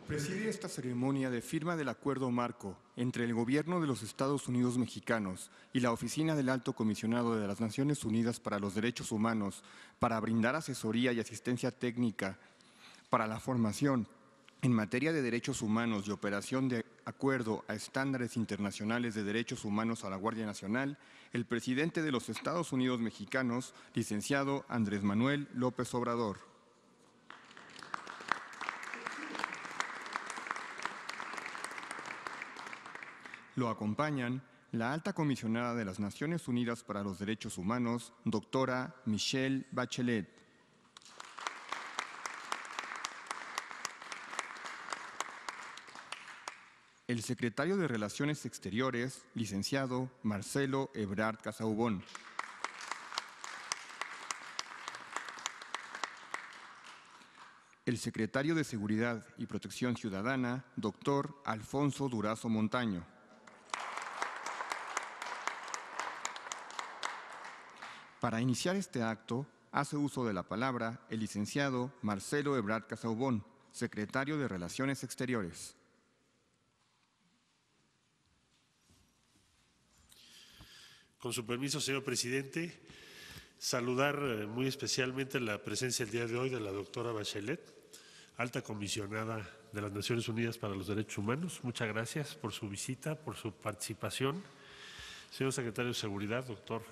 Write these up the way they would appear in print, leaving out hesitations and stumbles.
Preside esta ceremonia de firma del Acuerdo Marco entre el Gobierno de los Estados Unidos Mexicanos y la Oficina del Alto Comisionado de las Naciones Unidas para los Derechos Humanos para brindar asesoría y asistencia técnica para la formación en materia de derechos humanos y operación de acuerdo a estándares internacionales de derechos humanos a la Guardia Nacional, el presidente de los Estados Unidos Mexicanos, licenciado Andrés Manuel López Obrador. Lo acompañan la alta comisionada de las Naciones Unidas para los Derechos Humanos, doctora Michelle Bachelet. El secretario de Relaciones Exteriores, licenciado Marcelo Ebrard Casaubon. El secretario de Seguridad y Protección Ciudadana, doctor Alfonso Durazo Montaño. Para iniciar este acto, hace uso de la palabra el licenciado Marcelo Ebrard Casaubon, secretario de Relaciones Exteriores. Con su permiso, señor presidente, saludar muy especialmente la presencia el día de hoy de la doctora Bachelet, alta comisionada de las Naciones Unidas para los Derechos Humanos. Muchas gracias por su visita, por su participación. Señor secretario de Seguridad, doctor.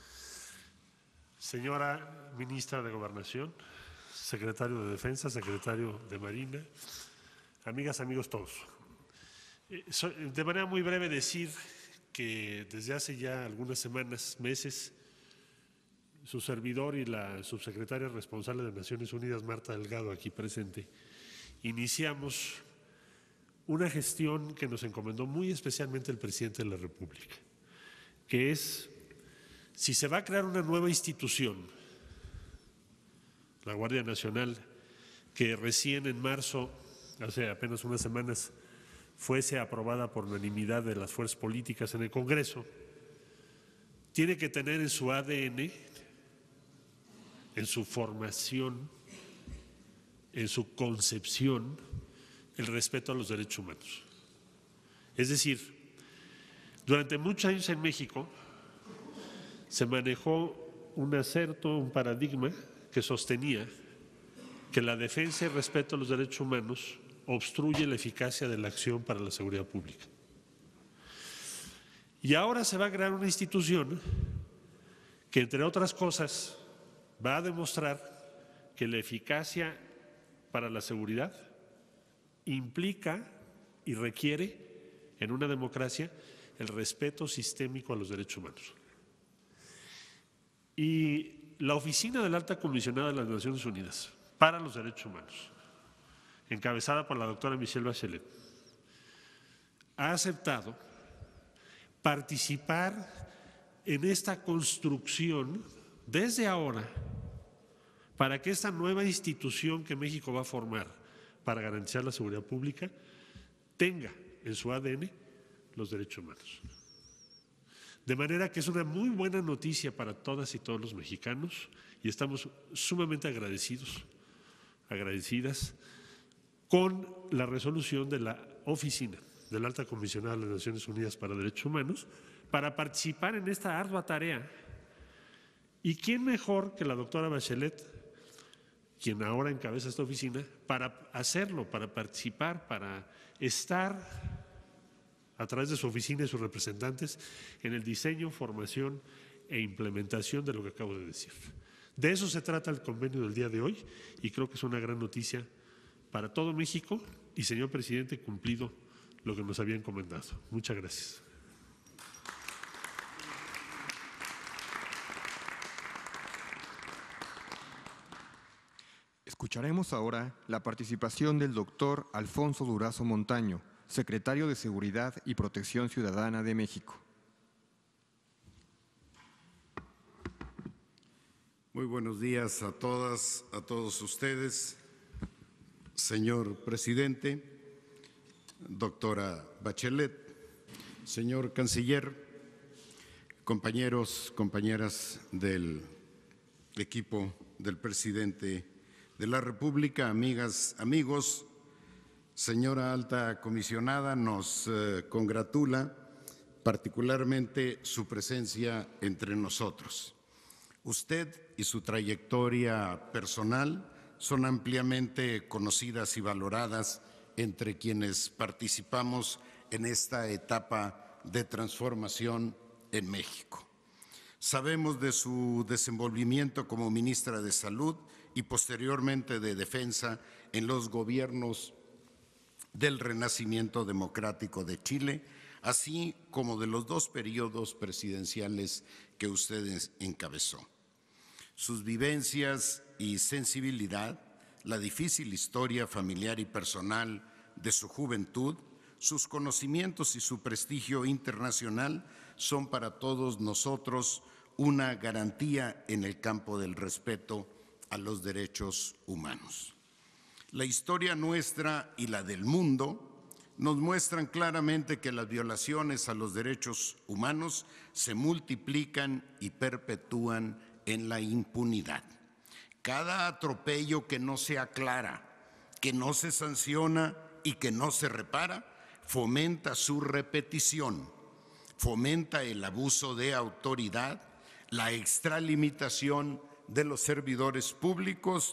Señora ministra de Gobernación, secretario de Defensa, secretario de Marina, amigas, amigos todos. De manera muy breve decir que desde hace ya algunas semanas, meses, su servidor y la subsecretaria responsable de Naciones Unidas, Marta Delgado, aquí presente, iniciamos una gestión que nos encomendó muy especialmente el presidente de la República, que es, si se va a crear una nueva institución, la Guardia Nacional, que recién en marzo, hace apenas unas semanas, fuese aprobada por unanimidad de las fuerzas políticas en el Congreso, tiene que tener en su ADN, en su formación, en su concepción, el respeto a los derechos humanos. Es decir, durante muchos años en México se manejó un acerto, un paradigma que sostenía que la defensa y respeto a los derechos humanos obstruye la eficacia de la acción para la seguridad pública. Y ahora se va a crear una institución que, entre otras cosas, va a demostrar que la eficacia para la seguridad implica y requiere en una democracia el respeto sistémico a los derechos humanos. Y la Oficina de la Alta Comisionada de las Naciones Unidas para los Derechos Humanos, encabezada por la doctora Michelle Bachelet, ha aceptado participar en esta construcción desde ahora para que esta nueva institución que México va a formar para garantizar la seguridad pública tenga en su ADN los derechos humanos. De manera que es una muy buena noticia para todas y todos los mexicanos y estamos sumamente agradecidas con la resolución de la Oficina de la Alta Comisionada de las Naciones Unidas para Derechos Humanos para participar en esta ardua tarea. ¿Y quién mejor que la doctora Bachelet, quien ahora encabeza esta oficina, para hacerlo, para participar, para estar a través de su oficina y sus representantes en el diseño, formación e implementación de lo que acabo de decir? De eso se trata el convenio del día de hoy y creo que es una gran noticia para todo México y, señor presidente, cumplido lo que nos había encomendado. Muchas gracias. Escucharemos ahora la participación del doctor Alfonso Durazo Montaño, secretario de Seguridad y Protección Ciudadana de México. Muy buenos días a todas, a todos ustedes. Señor presidente, doctora Bachelet, señor canciller, compañeros, compañeras del equipo del presidente de la República, amigas, amigos, Señora Alta Comisionada, nos congratula particularmente su presencia entre nosotros. Usted y su trayectoria personal son ampliamente conocidas y valoradas entre quienes participamos en esta etapa de transformación en México. Sabemos de su desenvolvimiento como ministra de Salud y posteriormente de Defensa en los gobiernos del Renacimiento Democrático de Chile, así como de los 2 periodos presidenciales que usted encabezó. Sus vivencias y sensibilidad, la difícil historia familiar y personal de su juventud, sus conocimientos y su prestigio internacional son para todos nosotros una garantía en el campo del respeto a los derechos humanos. La historia nuestra y la del mundo nos muestran claramente que las violaciones a los derechos humanos se multiplican y perpetúan en la impunidad. Cada atropello que no se aclara, que no se sanciona y que no se repara, fomenta su repetición, fomenta el abuso de autoridad, la extralimitación de los servidores públicos,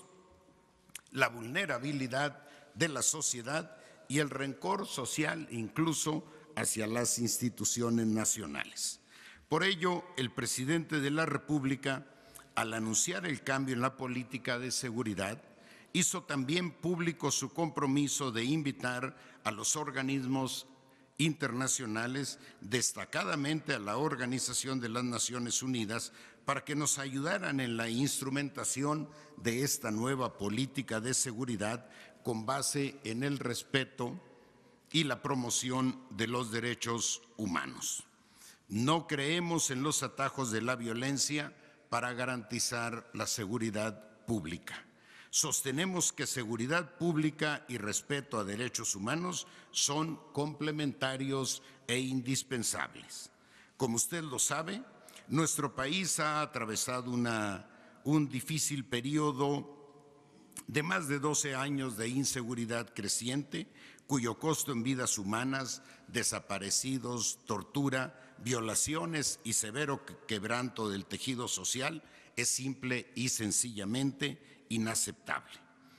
la vulnerabilidad de la sociedad y el rencor social incluso hacia las instituciones nacionales. Por ello, el presidente de la República, al anunciar el cambio en la política de seguridad, hizo también público su compromiso de invitar a los organismos internacionales, destacadamente a la Organización de las Naciones Unidas, para que nos ayudaran en la instrumentación de esta nueva política de seguridad con base en el respeto y la promoción de los derechos humanos. No creemos en los atajos de la violencia para garantizar la seguridad pública. Sostenemos que seguridad pública y respeto a derechos humanos son complementarios e indispensables. Como usted lo sabe, nuestro país ha atravesado un difícil periodo de más de 12 años de inseguridad creciente, cuyo costo en vidas humanas, desaparecidos, tortura, violaciones y severo quebranto del tejido social es simple y sencillamente inaceptable.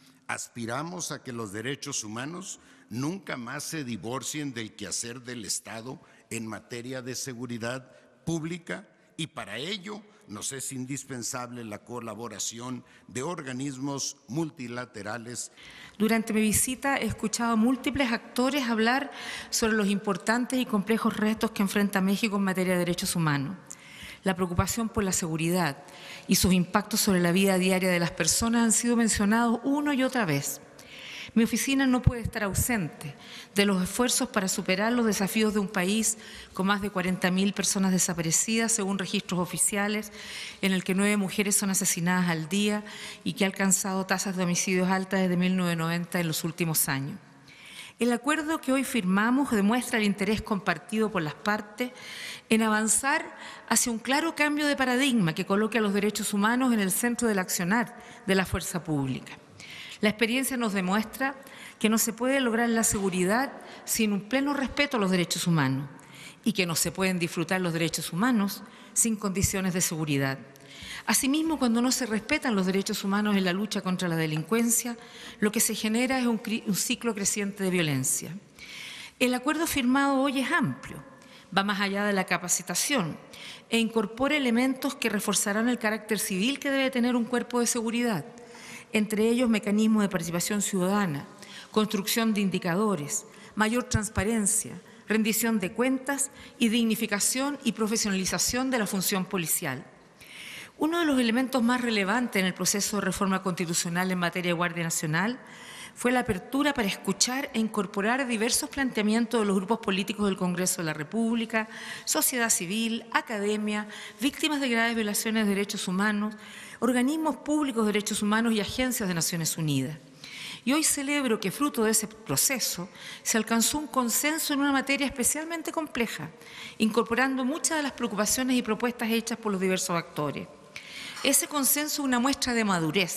Aspiramos a que los derechos humanos nunca más se divorcien del quehacer del Estado en materia de seguridad pública y para ello nos es indispensable la colaboración de organismos multilaterales. Durante mi visita he escuchado a múltiples actores hablar sobre los importantes y complejos retos que enfrenta México en materia de derechos humanos. La preocupación por la seguridad y sus impactos sobre la vida diaria de las personas han sido mencionados una y otra vez. Mi oficina no puede estar ausente de los esfuerzos para superar los desafíos de un país con más de 40.000 personas desaparecidas, según registros oficiales, en el que 9 mujeres son asesinadas al día y que ha alcanzado tasas de homicidios altas desde 1990 en los últimos años. El acuerdo que hoy firmamos demuestra el interés compartido por las partes en avanzar hacia un claro cambio de paradigma que coloque a los derechos humanos en el centro del accionar de la fuerza pública. La experiencia nos demuestra que no se puede lograr la seguridad sin un pleno respeto a los derechos humanos y que no se pueden disfrutar los derechos humanos sin condiciones de seguridad. Asimismo, cuando no se respetan los derechos humanos en la lucha contra la delincuencia, lo que se genera es un ciclo creciente de violencia. El acuerdo firmado hoy es amplio, va más allá de la capacitación e incorpora elementos que reforzarán el carácter civil que debe tener un cuerpo de seguridad, entre ellos mecanismos de participación ciudadana, construcción de indicadores, mayor transparencia, rendición de cuentas y dignificación y profesionalización de la función policial. Uno de los elementos más relevantes en el proceso de reforma constitucional en materia de Guardia Nacional fue la apertura para escuchar e incorporar diversos planteamientos de los grupos políticos del Congreso de la República, sociedad civil, academia, víctimas de graves violaciones de derechos humanos, organismos públicos de derechos humanos y agencias de Naciones Unidas. Y hoy celebro que, fruto de ese proceso, se alcanzó un consenso en una materia especialmente compleja, incorporando muchas de las preocupaciones y propuestas hechas por los diversos actores. Ese consenso es una muestra de madurez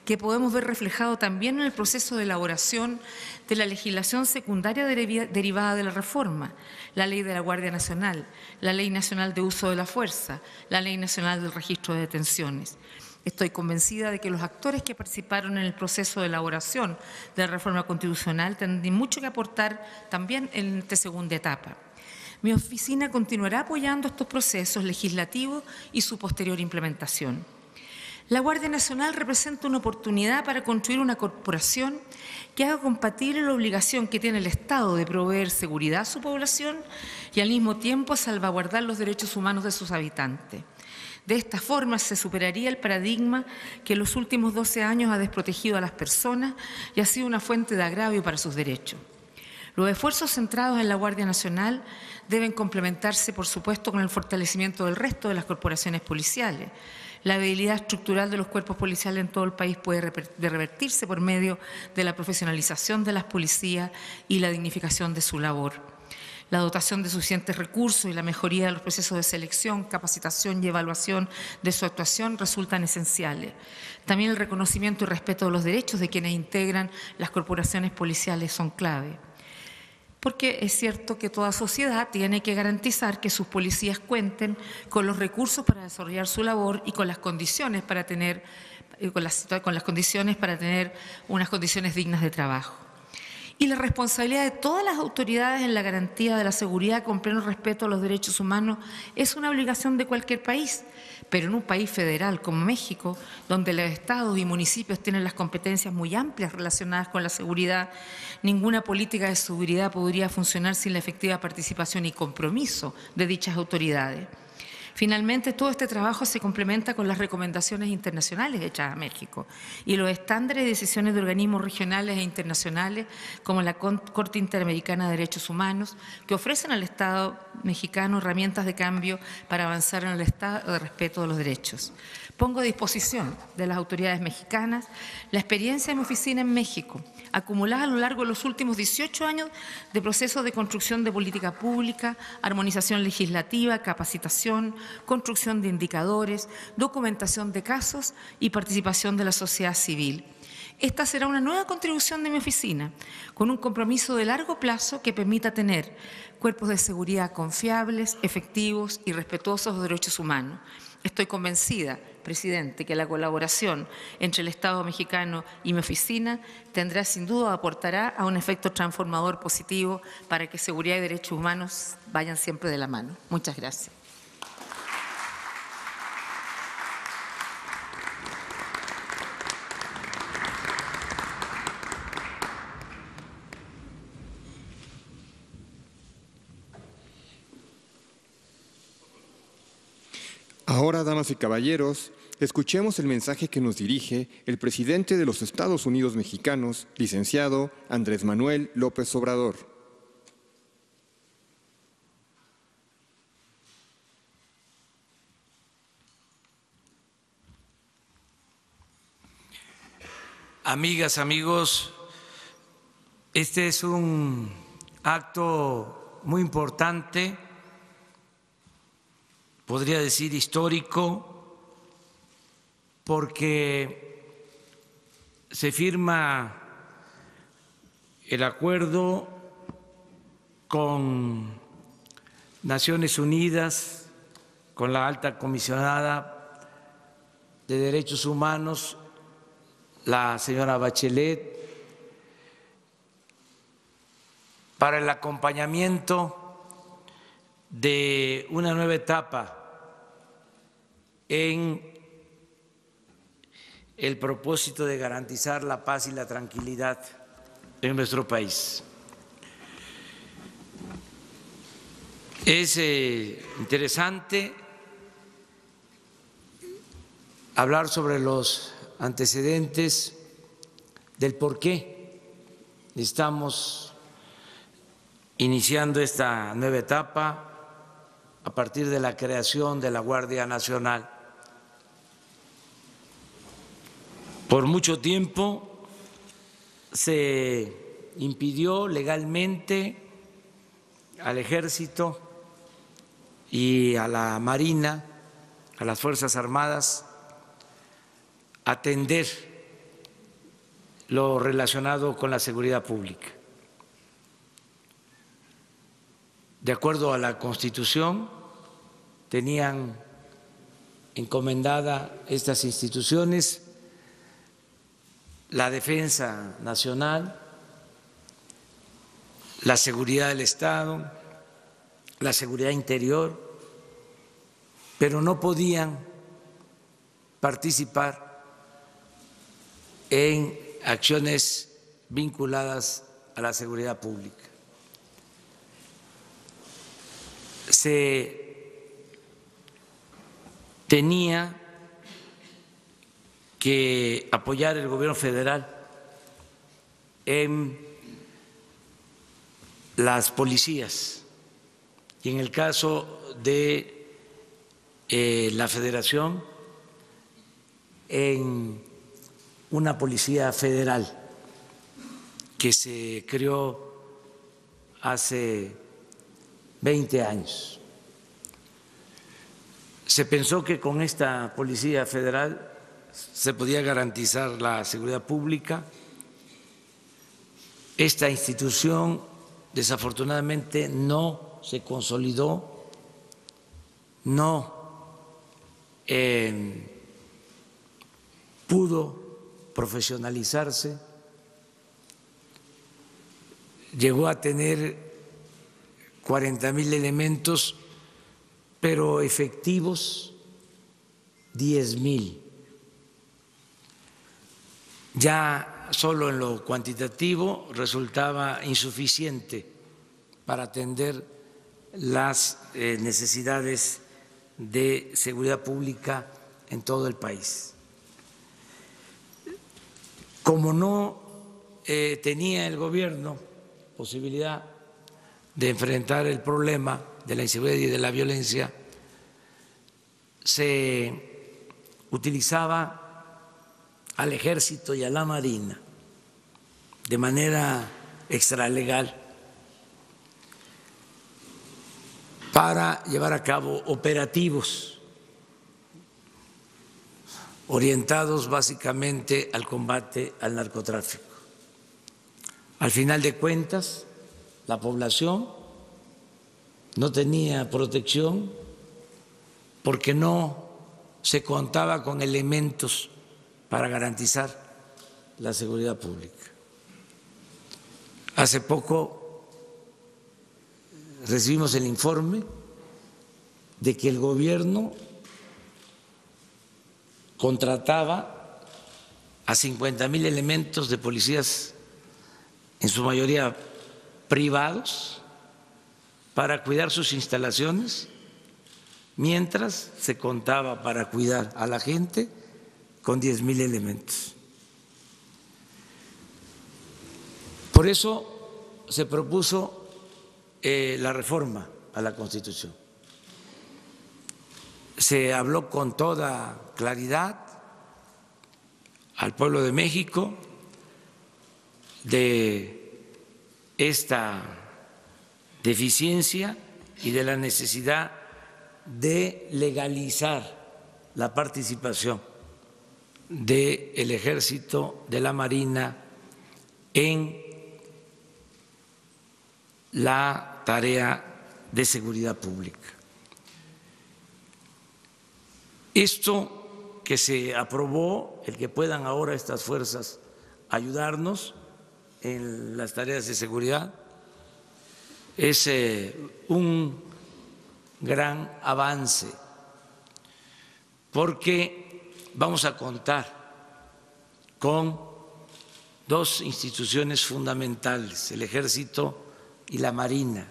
que podemos ver reflejado también en el proceso de elaboración de la legislación secundaria derivada de la reforma, la Ley de la Guardia Nacional, la Ley Nacional de Uso de la Fuerza, la Ley Nacional del Registro de Detenciones. Estoy convencida de que los actores que participaron en el proceso de elaboración de la reforma constitucional tendrán mucho que aportar también en esta segunda etapa. Mi oficina continuará apoyando estos procesos legislativos y su posterior implementación. La Guardia Nacional representa una oportunidad para construir una corporación que haga compatible la obligación que tiene el Estado de proveer seguridad a su población y al mismo tiempo salvaguardar los derechos humanos de sus habitantes. De esta forma se superaría el paradigma que en los últimos 12 años ha desprotegido a las personas y ha sido una fuente de agravio para sus derechos. Los esfuerzos centrados en la Guardia Nacional deben complementarse, por supuesto, con el fortalecimiento del resto de las corporaciones policiales. La debilidad estructural de los cuerpos policiales en todo el país puede revertirse por medio de la profesionalización de las policías y la dignificación de su labor. La dotación de suficientes recursos y la mejoría de los procesos de selección, capacitación y evaluación de su actuación resultan esenciales. También el reconocimiento y respeto de los derechos de quienes integran las corporaciones policiales son clave. Porque es cierto que toda sociedad tiene que garantizar que sus policías cuenten con los recursos para desarrollar su labor y con las condiciones para tener, unas condiciones dignas de trabajo. Y la responsabilidad de todas las autoridades en la garantía de la seguridad con pleno respeto a los derechos humanos es una obligación de cualquier país, pero en un país federal como México, donde los estados y municipios tienen las competencias muy amplias relacionadas con la seguridad, ninguna política de seguridad podría funcionar sin la efectiva participación y compromiso de dichas autoridades. Finalmente, todo este trabajo se complementa con las recomendaciones internacionales hechas a México y los estándares y decisiones de organismos regionales e internacionales como la Corte Interamericana de Derechos Humanos, que ofrecen al Estado mexicano herramientas de cambio para avanzar en el estado de respeto de los derechos. Pongo a disposición de las autoridades mexicanas la experiencia de mi oficina en México, acumulada a lo largo de los últimos 18 años de procesos de construcción de política pública, armonización legislativa, capacitación, construcción de indicadores, documentación de casos y participación de la sociedad civil. Esta será una nueva contribución de mi oficina, con un compromiso de largo plazo que permita tener cuerpos de seguridad confiables, efectivos y respetuosos de los derechos humanos. Estoy convencida, presidente, que la colaboración entre el Estado mexicano y mi oficina tendrá sin duda, aportará a un efecto transformador positivo para que seguridad y derechos humanos vayan siempre de la mano. Muchas gracias. Ahora, damas y caballeros, escuchemos el mensaje que nos dirige el presidente de los Estados Unidos mexicanos, licenciado Andrés Manuel López Obrador. Amigas, amigos, este es un acto muy importante, podría decir histórico, porque se firma el acuerdo con Naciones Unidas, con la alta comisionada de Derechos Humanos, la señora Bachelet, para el acompañamiento de una nueva etapa en el propósito de garantizar la paz y la tranquilidad en nuestro país. Es interesante hablar sobre los antecedentes del por qué estamos iniciando esta nueva etapa a partir de la creación de la Guardia Nacional. Por mucho tiempo se impidió legalmente al Ejército y a la Marina, a las Fuerzas Armadas, atender lo relacionado con la seguridad pública. De acuerdo a la Constitución, tenían encomendada estas instituciones la defensa nacional, la seguridad del Estado, la seguridad interior, pero no podían participar en acciones vinculadas a la seguridad pública. Se tenía que apoyar el gobierno federal en las policías y en el caso de la Federación en una policía federal que se creó hace 20 años. Se pensó que con esta policía federal se podía garantizar la seguridad pública. Esta institución desafortunadamente no se consolidó, no pudo profesionalizarse, llegó a tener 40,000 elementos, pero efectivos 10,000. Ya solo en lo cuantitativo resultaba insuficiente para atender las necesidades de seguridad pública en todo el país. Como no tenía el gobierno posibilidad de enfrentar el problema de la inseguridad y de la violencia, se utilizaba al Ejército y a la Marina de manera extralegal para llevar a cabo operativos orientados básicamente al combate al narcotráfico. Al final de cuentas, la población no tenía protección porque no se contaba con elementos para garantizar la seguridad pública. Hace poco recibimos el informe de que el gobierno contrataba a 50,000 elementos de policías, en su mayoría privados, para cuidar sus instalaciones, mientras se contaba para cuidar a la gente con 10,000 elementos. Por eso se propuso la reforma a la Constitución. Se habló con toda claridad al pueblo de México de esta deficiencia y de la necesidad de legalizar la participación del Ejército, de la Marina en la tarea de seguridad pública. Esto que se aprobó, el que puedan ahora estas fuerzas ayudarnos en las tareas de seguridad, es un gran avance, porque vamos a contar con dos instituciones fundamentales, el Ejército y la Marina.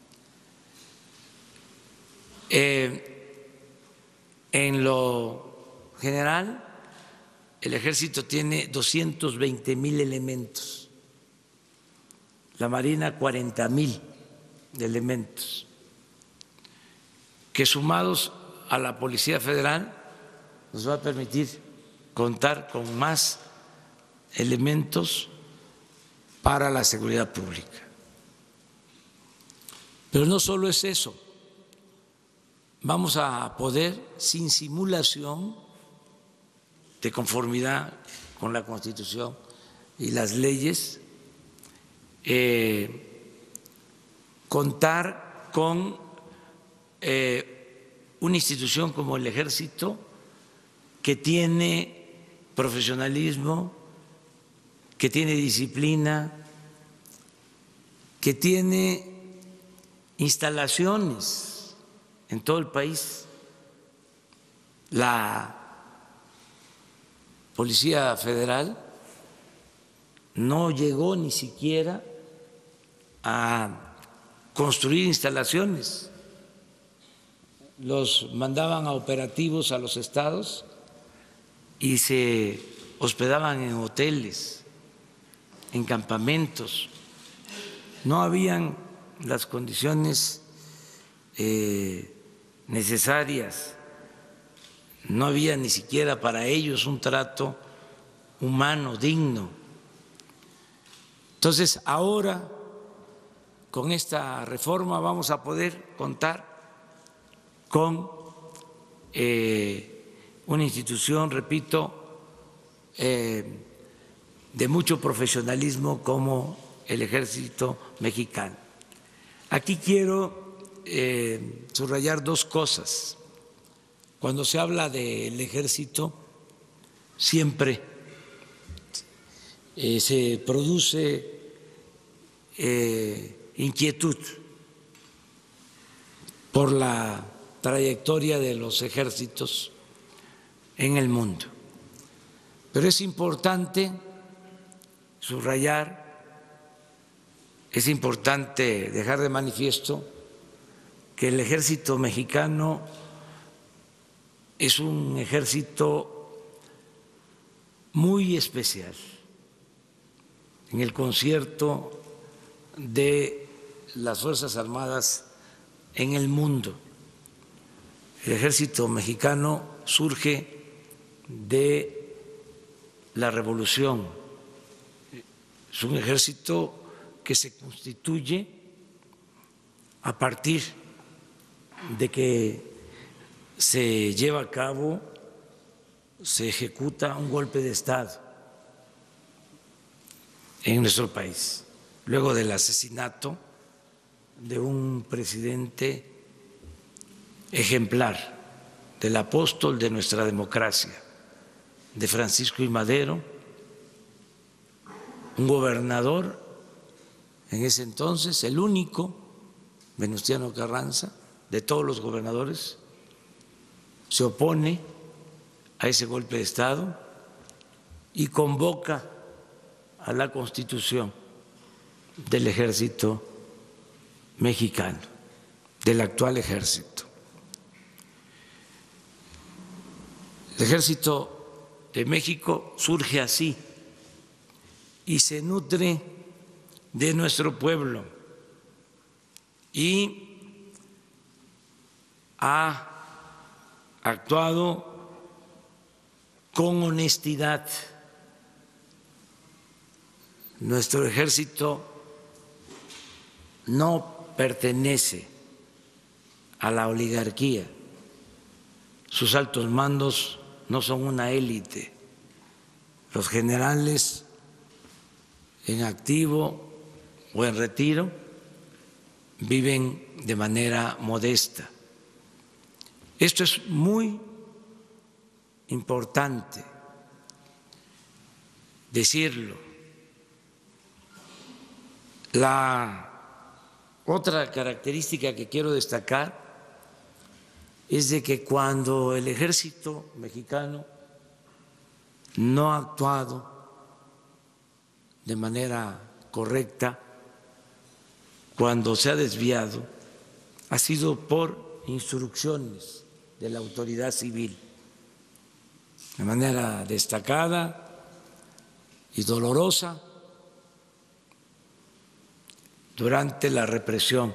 En lo general, el Ejército tiene 220,000 elementos, la Marina 40,000 elementos, que sumados a la Policía Federal nos va a permitir contar con más elementos para la seguridad pública. Pero no solo es eso, vamos a poder, sin simulación, de conformidad con la Constitución, y las leyes, contar con una institución como el Ejército, que tiene profesionalismo, que tiene disciplina, que tiene instalaciones en todo el país. La Policía Federal no llegó ni siquiera a construir instalaciones. Los mandaban a operativos a los estados y se hospedaban en hoteles, en campamentos. No habían las condiciones necesarias, no había ni siquiera para ellos un trato humano, digno. Entonces, ahora, con esta reforma vamos a poder contar con una institución, repito, de mucho profesionalismo como el Ejército Mexicano. Aquí quiero subrayar dos cosas. Cuando se habla del Ejército, siempre se produce inquietud por la trayectoria de los ejércitos en el mundo. Pero es importante subrayar, es importante dejar de manifiesto que el Ejército Mexicano es un ejército muy especial en el concierto de las Fuerzas Armadas en el mundo. El Ejército Mexicano surge de la Revolución. Es un ejército que se constituye a partir de que se lleva a cabo, se ejecuta un golpe de Estado en nuestro país, luego del asesinato de un presidente ejemplar, del apóstol de nuestra democracia, de Francisco I. Madero, un gobernador en ese entonces, el único, Venustiano Carranza, de todos los gobernadores, se opone a ese golpe de Estado y convoca a la constitución del Ejército Mexicano, del actual ejército. El Ejército de México surge así y se nutre de nuestro pueblo y ha actuado con honestidad. Nuestro ejército no pertenece a la oligarquía, sus altos mandos no son una élite, los generales en activo o en retiro viven de manera modesta. Esto es muy importante decirlo. La otra característica que quiero destacar es de que cuando el Ejército Mexicano no ha actuado de manera correcta, cuando se ha desviado, ha sido por instrucciones de la autoridad civil, de manera destacada y dolorosa durante la represión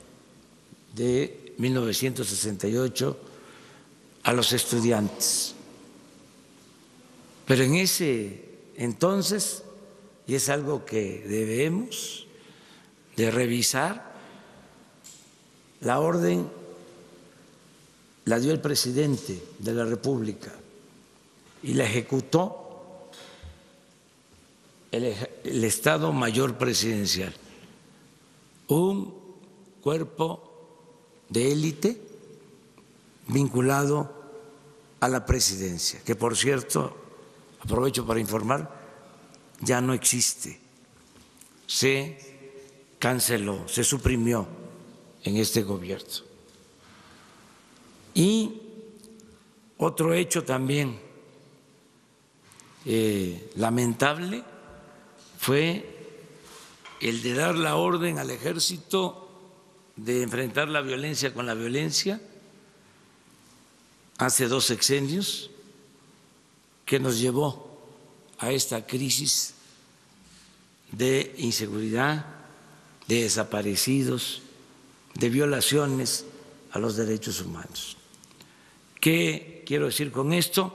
de 1968 a los estudiantes. Pero en ese entonces, y es algo que debemos de revisar, la orden la dio el presidente de la República y la ejecutó el Estado Mayor Presidencial, un cuerpo de élite vinculado a la presidencia, que por cierto, aprovecho para informar, ya no existe, se canceló, se suprimió en este gobierno. Y otro hecho también lamentable fue el de dar la orden al ejército de enfrentar la violencia con la violencia hace 2 sexenios, que nos llevó a esta crisis de inseguridad, de desaparecidos, de violaciones a los derechos humanos. ¿Qué quiero decir con esto?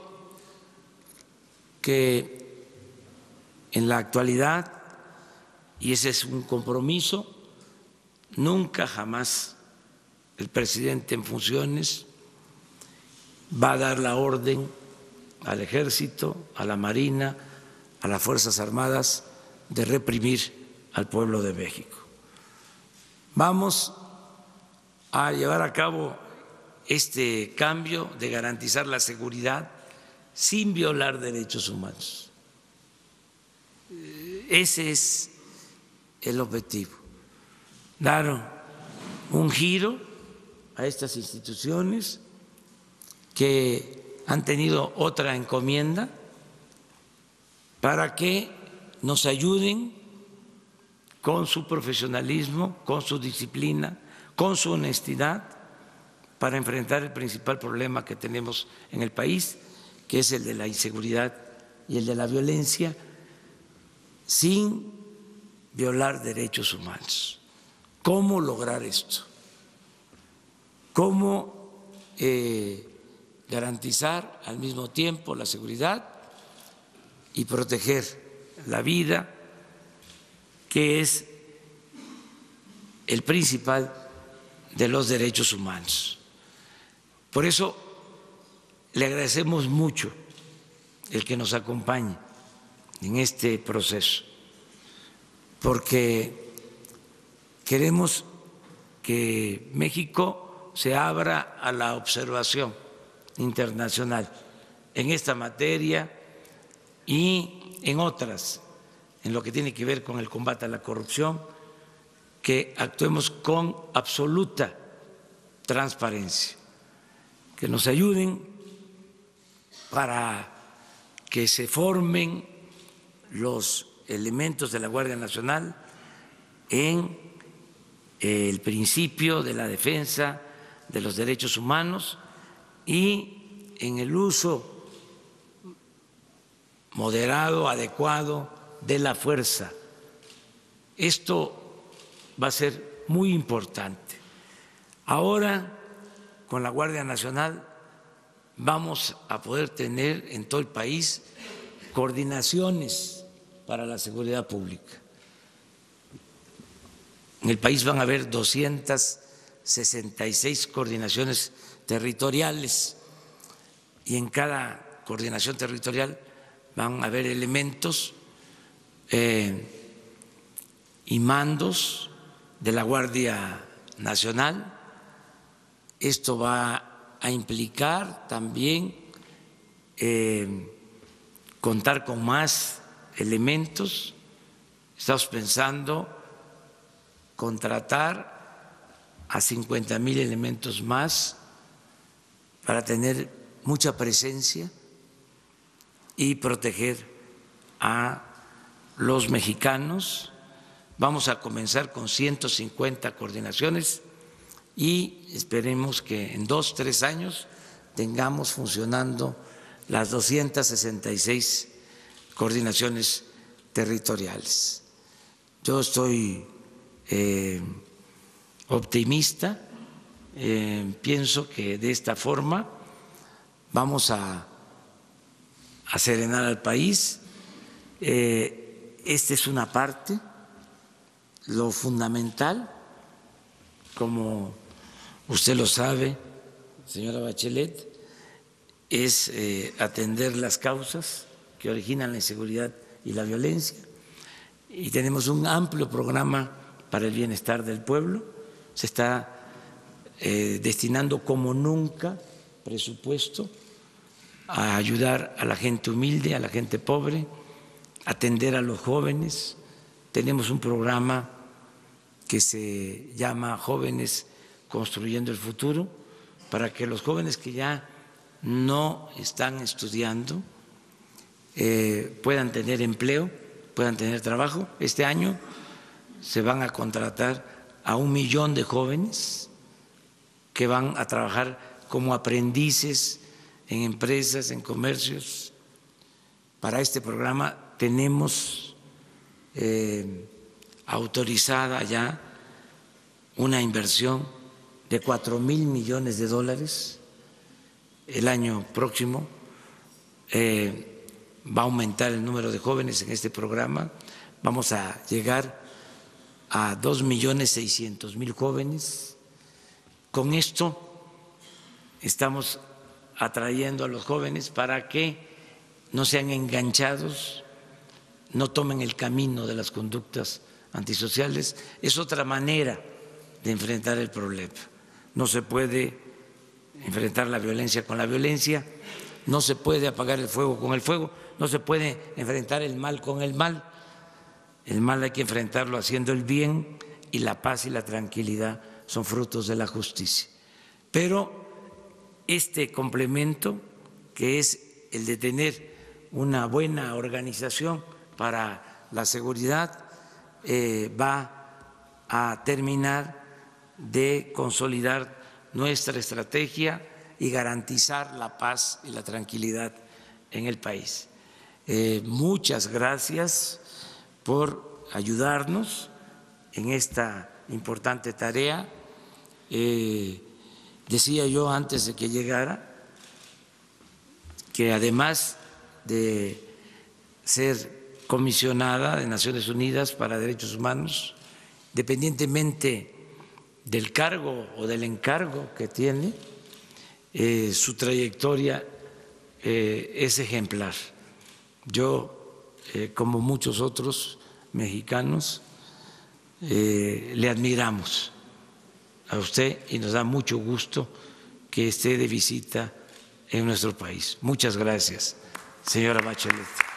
Que en la actualidad, y ese es un compromiso, nunca jamás el presidente en funciones va a dar la orden al Ejército, a la Marina, a las Fuerzas Armadas de reprimir al pueblo de México. Vamos a llevar a cabo este cambio de garantizar la seguridad sin violar derechos humanos. Ese es el objetivo, dar un giro a estas instituciones que han tenido otra encomienda para que nos ayuden con su profesionalismo, con su disciplina, con su honestidad para enfrentar el principal problema que tenemos en el país, que es el de la inseguridad y el de la violencia, sin violar derechos humanos. ¿Cómo lograr esto? ¿Cómo garantizar al mismo tiempo la seguridad y proteger la vida, que es el principal de los derechos humanos? Por eso le agradecemos mucho el que nos acompañe en este proceso, porque queremos que México se abra a la observación internacional en esta materia y en otras, en lo que tiene que ver con el combate a la corrupción, que actuemos con absoluta transparencia, que nos ayuden para que se formen los elementos de la Guardia Nacional en el principio de la defensa de los derechos humanos y en el uso moderado, adecuado de la fuerza. Esto va a ser muy importante. Ahora, con la Guardia Nacional, vamos a poder tener en todo el país coordinaciones para la seguridad pública. En el país van a haber 266 coordinaciones territoriales y en cada coordinación territorial van a haber elementos y mandos de la Guardia Nacional. Esto va a implicar también contar con más elementos. Estamos pensando contratar a 50,000 elementos más para tener mucha presencia y proteger a los mexicanos. Vamos a comenzar con 150 coordinaciones y esperemos que en 2 o 3 años tengamos funcionando las 266 coordinaciones territoriales. Yo estoy optimista, pienso que de esta forma vamos a serenar al país. Esta es una parte, lo fundamental, como usted lo sabe, señora Bachelet, es atender las causas que originan la inseguridad y la violencia. y tenemos un amplio programa para el bienestar del pueblo. Se está destinando como nunca presupuesto a ayudar a la gente humilde, a la gente pobre, atender a los jóvenes. Tenemos un programa que se llama Jóvenes Construyendo el Futuro, para que los jóvenes que ya no están estudiando puedan tener empleo, puedan tener trabajo. Este año se van a contratar a 1 millón de jóvenes que van a trabajar como aprendices en empresas, en comercios. Para este programa tenemos autorizada ya una inversión de $4,000 millones. El año próximo va a aumentar el número de jóvenes en este programa. Vamos a llegar a 2,600,000 jóvenes. Con esto estamos atrayendo a los jóvenes para que no sean enganchados, no tomen el camino de las conductas antisociales. Es otra manera de enfrentar el problema. No se puede enfrentar la violencia con la violencia, no se puede apagar el fuego con el fuego, no se puede enfrentar el mal con el mal. El mal hay que enfrentarlo haciendo el bien, y la paz y la tranquilidad son frutos de la justicia. Pero este complemento, que es el de tener una buena organización para la seguridad, va a terminar de consolidar nuestra estrategia y garantizar la paz y la tranquilidad en el país. Muchas gracias por ayudarnos en esta importante tarea. Decía yo antes de que llegara que además de ser comisionada de Naciones Unidas para Derechos Humanos, dependientemente del cargo o del encargo que tiene, su trayectoria es ejemplar. Yo, como muchos otros mexicanos, le admiramos a usted y nos da mucho gusto que esté de visita en nuestro país. Muchas gracias, señora Bachelet.